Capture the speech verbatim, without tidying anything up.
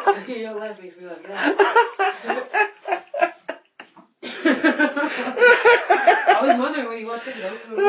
Your laugh makes me like that. I was wondering when you walked in, though.